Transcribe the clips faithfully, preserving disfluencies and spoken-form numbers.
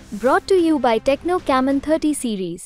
Brought to you by Techno Camon thirty series.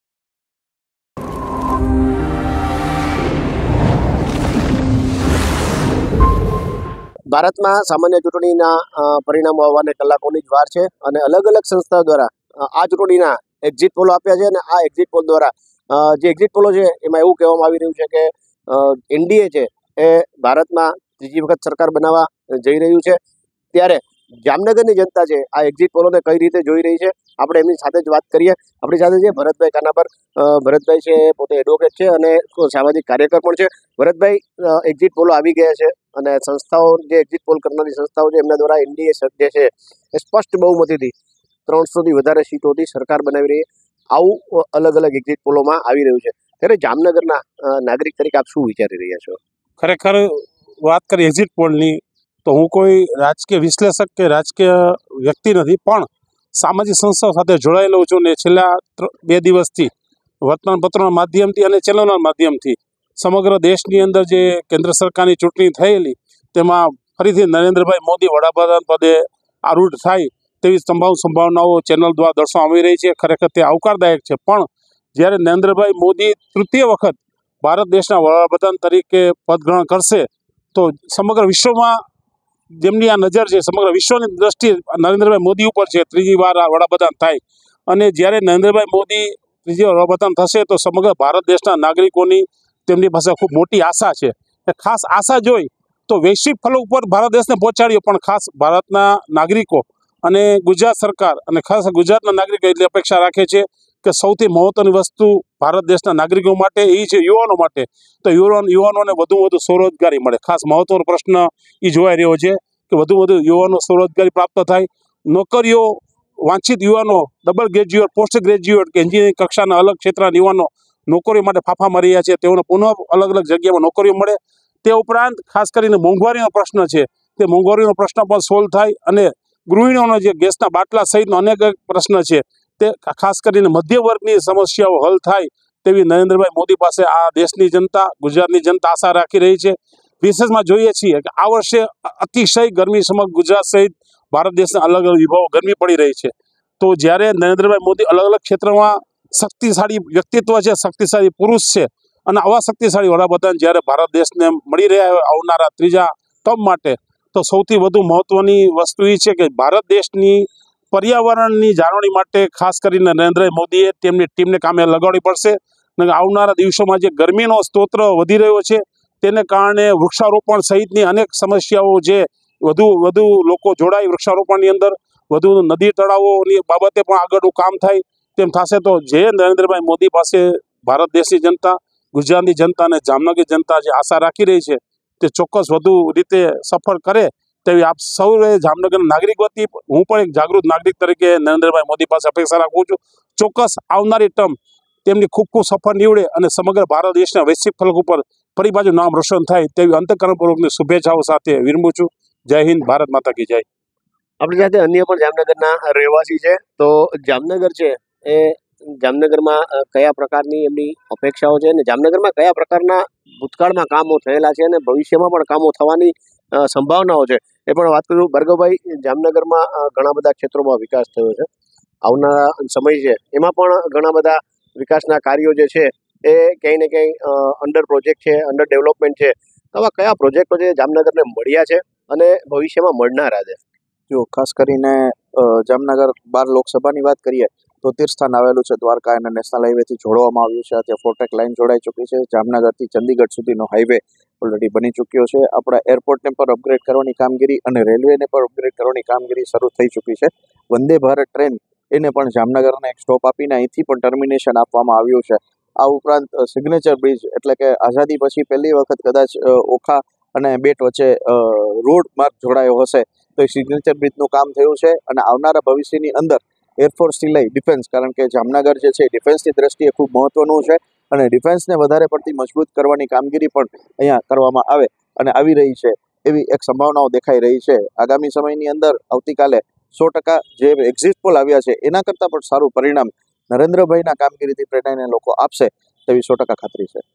ભારતમાં સામાન્ય ચૂંટણીના પરિણામો આવવાને કલાકોની જ વાર છે અને અલગ અલગ સંસ્થાઓ દ્વારા આ ચૂંટણીના એક્ઝિટ પોલો આપ્યા છે અને આ એક્ઝિટ પોલ દ્વારા જે એક્ઝિટ પોલો છે એમાં એવું કહેવામાં આવી રહ્યું છે કે એનડીએ છે એ ભારતમાં ત્રીજી વખત સરકાર બનાવવા જઈ રહ્યું છે। ત્યારે જામનગરની જનતા છે આ એક્ઝિટ પોલોને કઈ રીતે જોઈ રહી છે આપણે એમની સાથે જ વાત કરીએ। આપણી સાથે છે ભરતભાઈ કાનાપર। ભરતભાઈ છે પોતે એડવોકેટ છે અને સામાજિક કાર્યકર પણ છે। ભરતભાઈ, એક્ઝિટ પોલો આવી ગયા છે અને સંસ્થાઓ જે એક્ઝિટ પોલ કરનારી સંસ્થાઓ છે એમના દ્વારા એનડીએ જે છે એ સ્પષ્ટ બહુમતીથી ત્રણસોથી વધારે સીટોથી સરકાર બનાવી રહી છે। આવું અલગ અલગ એક્ઝિટ પોલોમાં આવી રહ્યું છે। ત્યારે જામનગરના નાગરિક તરીકે આપ શું વિચારી રહ્યા છો? ખરેખર વાત કરી એક્ઝિટ પોલની તો હું કોઈ રાજકીય વિશ્લેષક કે રાજકીય વ્યક્તિ નથી, પણ સામાજિક સંસ્થાઓ સાથે જોડાયેલો છું ને છેલ્લા બે દિવસથી વર્તમાનપત્રોના માધ્યમથી અને ચેનલોના માધ્યમથી સમગ્ર દેશની અંદર જે કેન્દ્ર સરકારની ચૂંટણી થયેલી તેમાં ફરીથી નરેન્દ્રભાઈ મોદી વડાપ્રધાન પદે આરૂઢ થાય તેવી તમામ સંભાવનાઓ ચેનલ દ્વારા દર્શાવવામાં આવી રહી છે। ખરેખર તે આવકારદાયક છે, પણ જ્યારે નરેન્દ્રભાઈ મોદી તૃતીય વખત ભારત દેશના વડાપ્રધાન તરીકે પદગ્રહણ કરશે તો સમગ્ર વિશ્વમાં જેમની આ નજર છે સમગ્ર વિશ્વની દ્રષ્ટિએ નરેન્દ્રભાઈ મોદી ઉપર છે, ત્રીજી વાર આ વડાપ્રધાન થાય અને જ્યારે નરેન્દ્રભાઈ મોદી ત્રીજી વાર વડાપ્રધાન થશે તો સમગ્ર ભારત દેશના નાગરિકોની તેમની પાસે ખૂબ મોટી આશા છે। ખાસ આશા જોઈ તો વૈશ્વિક ફલક ઉપર ભારત દેશને પહોંચાડ્યો, પણ ખાસ ભારતના નાગરિકો અને ગુજરાત સરકાર અને ખાસ ગુજરાતના નાગરિકો એટલી અપેક્ષા રાખે છે કે સૌથી મહત્વની વસ્તુ ભારત દેશના નાગરિકો માટે એ છે યુવાનો માટે તો યુવાન યુવાનોને વધુ વધુ સ્વરોજગારી મળે। ખાસ મહત્વનો પ્રશ્ન એ જોવાઈ રહ્યો છે કે વધુ વધુ યુવાનો સ્વરોજગારી પ્રાપ્ત થાય, નોકરીઓ વાંછિત યુવાનો ડબલ ગ્રેજ્યુએટ, પોસ્ટ ગ્રેજ્યુએટ કે એન્જિનિયરિંગ કક્ષાના અલગ ક્ષેત્રના યુવાનો નોકરીઓ માટે ફાફા મારી રહ્યા છે, તેઓને પુનઃ અલગ અલગ જગ્યામાં નોકરીઓ મળે। તે ઉપરાંત ખાસ કરીને મોંઘવારીનો પ્રશ્ન છે તે મોંઘવારીનો પ્રશ્ન પણ સોલ્વ થાય અને ગૃહિણીઓનો જે ગેસના બાટલા સહિતનો અનેક પ્રશ્ન છે તે ખાસ કરીને મધ્ય વર્ગની સમસ્યાઓ હલ થાય તેવી નરેન્દ્રભાઈ મોદી પાસે આ દેશની જનતા, ગુજરાતની જનતા આશા રાખી રહી છે। વિશેષમાં જોઈએ છીએ કે આ વર્ષે અતિશય ગરમી સમગ્ર ગુજરાત સહિત ભારત દેશના અલગ અલગ વિભાગો ગરમી પડી રહી છે, તો જ્યારે નરેન્દ્રભાઈ મોદી અલગ અલગ ક્ષેત્રમાં શક્તિશાળી વ્યક્તિત્વ છે, શક્તિશાળી પુરુષ છે અને આવા શક્તિશાળી વડાપ્રધાન જ્યારે ભારત દેશને મળી રહ્યા હોય આવનારા ત્રીજા ટર્મ માટે તો સૌથી વધુ મહત્વની વસ્તુ એ છે કે ભારત દેશની પર્યાવરણની જાળવણી માટે ખાસ કરીને નરેન્દ્ર મોદીએ તેમની ટીમને કામે લગાડવી પડશે અને આવનારા દિવસોમાં જે ગરમીનો સ્ત્રોત વધી રહ્યો છે તેને કારણે વૃક્ષારોપણ સહિતની અનેક સમસ્યાઓ જે વધુ વધુ લોકો જોડાય વૃક્ષારોપણની અંદર, વધુ નદી તળાવોની બાબતે પણ આગળનું કામ થાય તેમ થશે તો જે નરેન્દ્રભાઈ મોદી પાસે ભારત દેશની જનતા, ગુજરાતની જનતા અને જામનગરની જનતા જે આશા રાખી રહી છે તે ચોક્કસ વધુ રીતે સફળ કરે તેવી આપ સૌએ જામનગરના નાગરિક વતી હું પણ એક જાગૃત નાગરિક તરીકે નરેન્દ્રભાઈ મોદી પાસે અપેક્ષા રાખું છું। ચોક્કસ આવનારી ટર્મ તેમની ખૂબ ખૂબ સફળ નીવડે અને સમગ્ર ભારત દેશના વૈશ્વિક ફલક ઉપર ફરી બાજુ નામ રોશન થાય તેવી અંતઃકરણપૂર્વકની શુભેચ્છાઓ સાથે વિરમું છું। જય હિન્દ, ભારત માતા કી જય। આપણી સાથે અન્ય પણ જામનગરના રહેવાસી છે, તો જામનગર છે એ જામનગરમાં કયા પ્રકારની એમની અપેક્ષાઓ છે અને જામનગરમાં કયા પ્રકારના ભૂતકાળમાં કામો થયેલા છે અને ભવિષ્યમાં પણ કામો થવાની સંભાવનાઓ છે એ પણ વાત કરું। ભાર્ગવભાઈ, જામનગરમાં ઘણા બધા ક્ષેત્રોમાં વિકાસ થયો છે, આવનારા સમય છે એમાં પણ ઘણા બધા વિકાસના કાર્યો જે છે એ ક્યાંય ને ક્યાંય અંડર પ્રોજેક્ટ છે, અંડર ડેવલપમેન્ટ છે, આવા કયા પ્રોજેક્ટો છે જામનગરને મળ્યા છે અને ભવિષ્યમાં મળનારા છે? જો ખાસ કરીને જામનગર બાર લોકસભાની વાત કરીએ તો તીર્થસ્થાન આવેલું છે દ્વારકા અને નેશનલ હાઈવેથી જોડવામાં આવ્યું છે। ત્યાં ફોરટેક લાઇન જોડાઈ ચૂકી છે। જામનગરથી ચંદીગઢ સુધીનો હાઈવે ઓલરેડી બની ચૂક્યો છે। આપણા એરપોર્ટને પણ અપગ્રેડ કરવાની કામગીરી અને રેલવેને પણ અપગ્રેડ કરવાની કામગીરી શરૂ થઈ ચૂકી છે। વંદે ભારત ટ્રેન એને પણ જામનગરને એક સ્ટોપ આપીને અહીંથી પણ ટર્મિનેશન આપવામાં આવ્યું છે। આ ઉપરાંત સિગ્નેચર બ્રિજ એટલે કે આઝાદી પછી પહેલી વખત કદાચ ઓખા અને બેટ વચ્ચે રોડ માર્ગ જોડાયો હશે તો એ સિગ્નેચર બ્રિજનું કામ થયું છે અને આવનારા ભવિષ્યની અંદર એરફોર્સથી લઈ ડિફેન્સ, કારણ કે જામનગર જે છે ડિફેન્સની દ્રષ્ટિએ ખૂબ મહત્વનું છે અને ડિફેન્સને વધારે પડતી મજબૂત કરવાની કામગીરી પણ અહીંયા કરવામાં આવે અને આવી રહી છે એવી એક સંભાવનાઓ દેખાઈ રહી છે। આગામી સમયની અંદર આવતીકાલે સો ટકા જે એક્ઝિટ પોલ આવ્યા છે એના કરતાં પણ સારું પરિણામ નરેન્દ્રભાઈના કામગીરીથી પ્રેરણાને લોકો આપશે તેવી સો ટકા ખાતરી છે।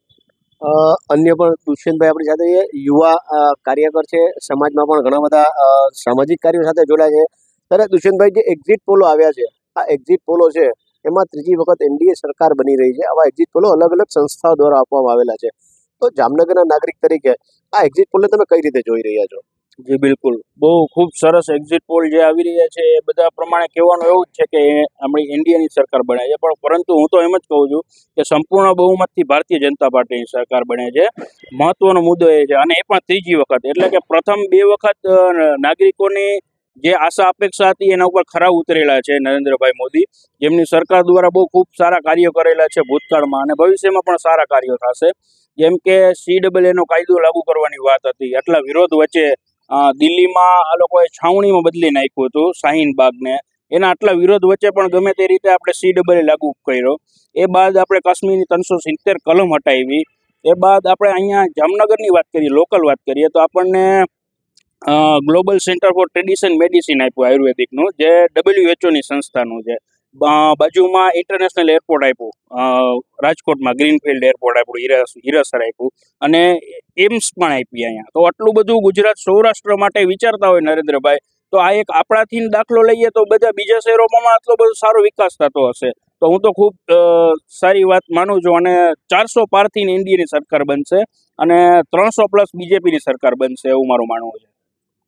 અન્ય પણ દુષ્યંતભાઈ આપણી સાથે યુવા કાર્યકર છે, સમાજમાં પણ ઘણા બધા સામાજિક કાર્યો સાથે જોડાય છે। ત્યારે દુષ્યંતભાઈ, જે એક્ઝિટ પોલો આવ્યા છે આ એક્ઝિટ પોલો છે એમાં ત્રીજી વખત એનડીએ સરકાર બની રહી છે. આવા એક્ઝિટ પોલો અલગ અલગ સંસ્થાઓ દ્વારા આપવામાં આવેલા છે. તો જામનગરના નાગરિક તરીકે આ એક્ઝિટ પોલને તમે કઈ રીતે જોઈ રહ્યા છો? જી બિલકુલ, બહુ ખૂબ સરસ એક્ઝિટ પોલ જે આવી રહ્યા છે એ બધા પ્રમાણે કહેવાનું એવું જ છે કે આપણી ઇન્ડિયાની સરકાર બને છે, પણ પરંતુ હું તો એમ જ કહું છું કે સંપૂર્ણ બહુમતથી ભારતીય જનતા પાર્ટીની સરકાર બને છે. મહત્વનો મુદ્દો એ છે, અને એ પણ ત્રીજી વખત, એટલે કે પ્રથમ બે વખત નાગરિકોની જે આશા અપેક્ષા હતી એના ઉપર ખરા ઉતરેલા છે નરેન્દ્રભાઈ મોદી, જેમની સરકાર દ્વારા બહુ ખૂબ સારા કાર્યો કરેલા છે ભૂતકાળમાં, અને ભવિષ્યમાં પણ સારા કાર્યો થશે. જેમ કે સી ડબલ એનો કાયદો લાગુ કરવાની વાત હતી, આટલા વિરોધ વચ્ચે દિલ્હીમાં આ લોકોએ છાવણીમાં બદલી નાખ્યું હતું શાહીન બાગને, એના આટલા વિરોધ વચ્ચે પણ ગમે તે રીતે આપણે સી ડબલ લાગુ કર્યો. એ બાદ આપણે કાશ્મીરની ત્રણસો સિત્તેર કલમ હટાવી. એ બાદ આપણે અહીંયા જામનગરની વાત કરીએ, લોકલ વાત કરીએ, તો આપણને global centre for tradition medicine આપ્યું આયુર્વેદિકનું, જે ડબલ્યુએચઓની સંસ્થાનું છે. બાજુમાં ઇન્ટરનેશનલ એરપોર્ટ આપ્યું, રાજકોટમાં ગ્રીનફિલ્ડ એરપોર્ટ આપ્યું, હિરસ હિરસર આપ્યું, અને એમ્સ પણ આપી અહીંયા. તો આટલું બધું ગુજરાત સૌરાષ્ટ્ર માટે વિચારતા હોય નરેન્દ્રભાઈ, તો આ એક આપણાથી દાખલો લઈએ તો બધા બીજા શહેરોમાં આટલો બધો સારો વિકાસ થતો હશે. તો હું તો ખૂબ સારી વાત માનું છું, અને ચારસો પારથી એનડીએની સરકાર બનશે અને ત્રણસો પ્લસ બીજેપીની સરકાર બનશે એવું મારું માનવું છે.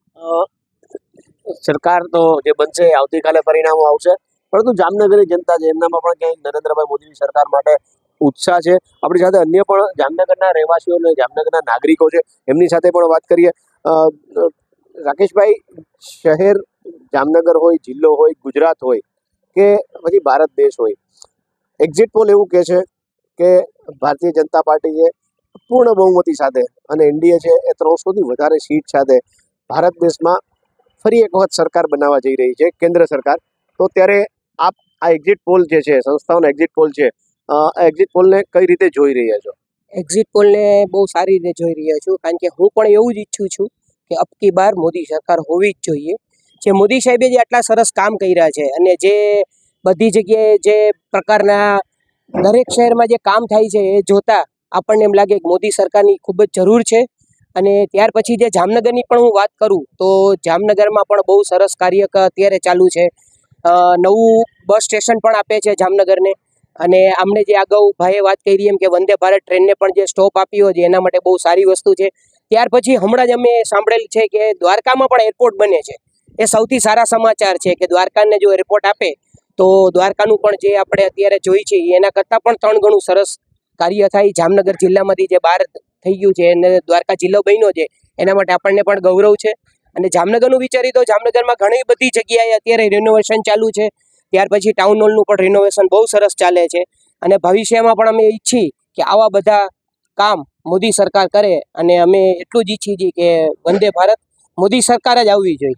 સરકાર તો જે બનશે આવતીકાલે પરિણામો આવશે, પરંતુ જામનગરની જનતા છે એમનામાં પણ ક્યાંય નરેન્દ્રભાઈ મોદીની સરકાર માટે ઉત્સાહ છે. આપણી સાથે અન્ય પણ જામનગરના રહેવાસીઓ અને જામનગરના નાગરિકો છે, એમની સાથે પણ વાત કરીએ. રાકેશભાઈ, શહેર જામનગર હોય, જિલ્લો હોય, ગુજરાત હોય કે પછી ભારત દેશ હોય, એક્ઝિટ પોલ એવું કહે છે કે ભારતીય જનતા પાર્ટીએ પૂર્ણ બહુમતી સાથે અને એનડીએ છે એ ત્રણસોથી વધારે સીટ સાથે ભારત દેશમાં ફરી એક વખત સરકાર બનાવવા જઈ રહી છે, કેન્દ્ર સરકાર. તો ત્યારે આપ આ એક્ઝિટ પોલ જે છે, સંસ્થાઓનો એક્ઝિટ પોલ છે, આ એક્ઝિટ પોલને કઈ રીતે જોઈ રહ્યા છો? એક્ઝિટ પોલને બહુ સારી રીતે જોઈ રહ્યા છું, કારણ કે હું પણ એવું જ ઈચ્છું છું કે અબકી બાર મોદી સરકાર હોવી જ જોઈએ. જે મોદી સાહેબે જે આટલા સરસ કામ કર્યા છે, અને જે બધી જગ્યાએ જે પ્રકારના દરેક શહેરમાં જે કામ થાય છે એ જોતા આપણને એમ લાગે કે મોદી સરકારની ખૂબ જ જરૂર છે. અને ત્યાર પછી જે જામનગરની પણ હું વાત કરું તો જામનગરમાં પણ બહુ સરસ કાર્ય અત્યારે ચાલુ છે. નવું બસ સ્ટેશન પણ આપે છે જામનગરને, અને આમણે જે અગાઉ ભાઈએ વાત કરી એમ કે વંદે ભારત ટ્રેનને પણ જે સ્ટોપ આપ્યો છે એના માટે બહુ સારી વસ્તુ છે. ત્યાર પછી હમણાં જ અમે સાંભળેલ છે કે દ્વારકામાં પણ એરપોર્ટ બને છે. એ સૌથી સારા સમાચાર છે કે દ્વારકાને જો એરપોર્ટ આપે તો દ્વારકાનું પણ જે આપણે અત્યારે જોઈ છે એના કરતાં પણ ત્રણ ગણું સરસ કાર્ય થાય. જામનગર જિલ્લામાંથી જે બહાર થઈ ગયું છે અને દ્વારકા જિલ્લો બન્યો છે એના માટે આપણને પણ ગૌરવ છે. અને જામનગરનું વિચારીએ તો જામનગરમાં ઘણી બધી જગ્યાએ અત્યારે રિનોવેશન ચાલુ છે. ત્યાર પછી ટાઉન હોલનું પણ રિનોવેશન બહુ સરસ ચાલે છે, અને ભવિષ્યમાં પણ અમે ઈચ્છી કે આવા બધા કામ મોદી સરકાર કરે, અને અમે એટલું જ ઈચ્છી છીએ કે વંદે ભારત મોદી સરકાર જ આવવી જોઈએ.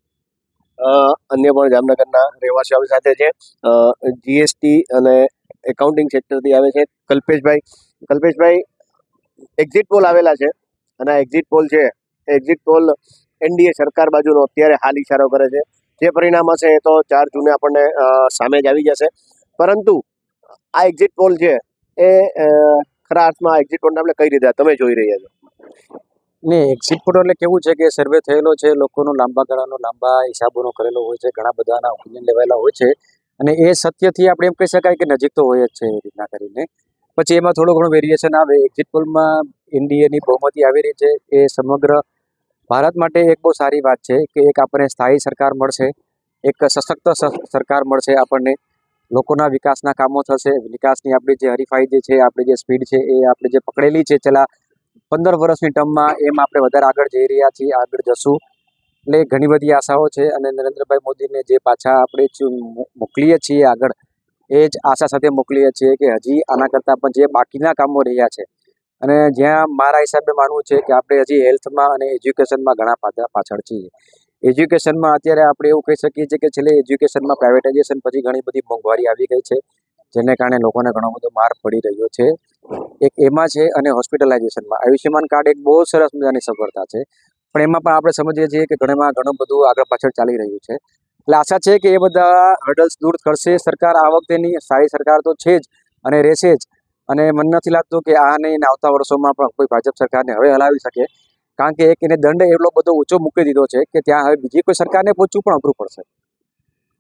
અન્ય પણ જામનગરના રહેવાસીઓ આપણી સાથે છે. જીએસટી અને એકાઉન્ટિંગ સેક્ટરથી આવે છે કલ્પેશભાઈ. કલ્પેશભાઈ, એક્ઝિટ પોલ આવેલા છે, અને આ એક્ઝિટ પોલ છે એક્ઝિટ પોલ એનડીએ સરકાર બાજુનો અત્યારે હાલ ઇશારો કરે છે. જે પરિણામ હશે એ તો ચાર જૂને આપણને સામે જ આવી જશે, પરંતુ આ એક્ઝિટ પોલ છે એ ખરા અર્થમાં એક્ઝિટ પોલને આપણે કઈ રીતે તમે જોઈ રહ્યા છો? ને એક્ઝિટ પોલ એટલે કેવું છે કે સર્વે થયેલો છે, લોકોનો લાંબા ગાળાનો લાંબા હિસાબોનો કરેલો હોય છે, ઘણા બધાના ઓપિનિયન લેવાયેલા હોય છે, અને એ સત્યથી આપણે એમ કહી શકાય કે નજીક તો હોય જ છે એ રીતના કરીને. પછી એમાં થોડું ઘણું વેરિએશન આવે. એક્ઝિટ પોલમાં એનડીએની બહુમતી આવી રહી છે, એ સમગ્ર ભારત માટે એક બહુ સારી વાત છે કે એક આપણને સ્થાયી સરકાર મળશે, એક સશક્ત સરકાર મળશે આપણને, લોકોના વિકાસના કામો થશે, વિકાસની આપણી જે હરીફાઈ જે છે, આપણી જે સ્પીડ છે એ આપણે જે પકડેલી છે છેલ્લા પંદર વર્ષની ટર્મમાં, એમ આપણે વધારે આગળ જઈ રહ્યા છીએ, આગળ જશું. એટલે ઘણી બધી આશાઓ છે, અને નરેન્દ્રભાઈ મોદીને જે પાછા આપણે મોકલીએ છીએ આગળ, એ જ આશા સાથે મોકલીએ છીએ કે હજી આના કરતાં પણ જે બાકીના કામો રહ્યા છે, અને જ્યાં મારા હિસાબે માનવું છે કે આપણે હજી હેલ્થમાં અને એજ્યુકેશનમાં ઘણા પાછળ છીએ. એજ્યુકેશનમાં અત્યારે આપણે એવું કહી શકીએ છીએ કે છેલ્લે એજ્યુકેશનમાં પ્રાઇવેટાઇઝેશન પછી ઘણી બધી મોંઘવારી આવી ગઈ છે, જેને કારણે લોકોને ઘણો બધો માર પડી રહ્યો છે. એક એમાં છે, અને હોસ્પિટલાઇઝેશનમાં આયુષ્યમાન કાર્ડ એક બહુ સરસ મજાની સફળતા છે, પણ એમાં પણ આપણે સમજીએ છીએ કે ઘણામાં ઘણું બધું આગળ પાછળ ચાલી રહ્યું છે. એટલે આશા છે કે એ બધા હર્ડલ્સ દૂર કરશે સરકાર આ વખતેની. સારી સરકાર તો છે જ અને રહેશે જ, અને મને નથી લાગતું કે આ નહીં આવતા વર્ષોમાં પણ કોઈ ભાજપ સરકારને હવે હલાવી શકે, કારણ કે એક એને દંડ એટલો બધો ઊંચો મૂકી દીધો છે કે ત્યાં હવે બીજી કોઈ સરકારને પહોંચવું પણ અઘરું પડશે.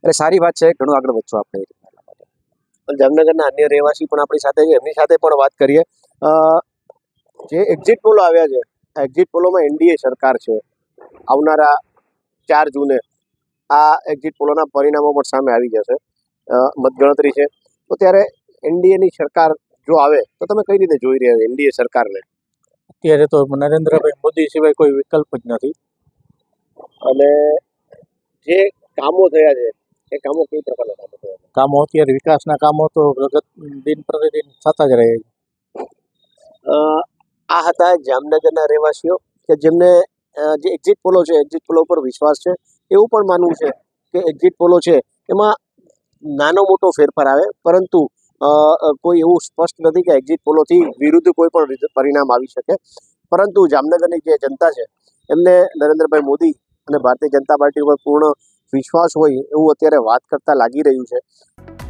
એટલે સારી વાત છે, ઘણું આગળ વધશું આપણે એ રીતના. જામનગરના અન્ય રહેવાસી પણ આપણી સાથે છે, એમની સાથે પણ વાત કરીએ. અ, જે એક્ઝિટ પોલો આવ્યા છે, આ એક્ઝિટ પોલોમાં એનડીએ સરકાર છે. આવનારા ચાર જૂને આ એક્ઝિટ પોલોના પરિણામો પણ સામે આવી જશે. અ, મતગણતરી છે, તો ત્યારે એનડીએની સરકાર જો આવે તો તમે કઈ રીતે જોઈ રહ્યા છો એનડીએ સરકારને? અત્યારે તો નરેન્દ્રભાઈ મોદી સિવાય કોઈ વિકલ્પ જ નથી. અને જે કામો થયા છે એ કામો કઈ પ્રકારના કામો થયા છે? કામો અત્યારે વિકાસના કામો તો પ્રગત દિન પ્રતિદિન થતા જ રહે છે. અ, આ હતા જામનગરના રહેવાસીઓ કે જેમને અ, જે એક્ઝિટ પોલો છે, એક્ઝિટ પોલો પર વિશ્વાસ છે. એવું પણ માનવું છે કે એક્ઝિટ પોલો છે એમાં નાનો મોટો ફેરફાર આવે, પરંતુ અ, અ, કોઈ એવું સ્પષ્ટ નથી કે એક્ઝિટ પોલોથી વિરુદ્ધ કોઈ પણ રીત- પરિણામ આવી શકે. પરંતુ જામનગરની જે જનતા છે એમને નરેન્દ્રભાઈ મોદી અને ભારતીય જનતા પાર્ટી ઉપર પૂર્ણ વિશ્વાસ હોય એવું અત્યારે વાત કરતા લાગી રહ્યું છે.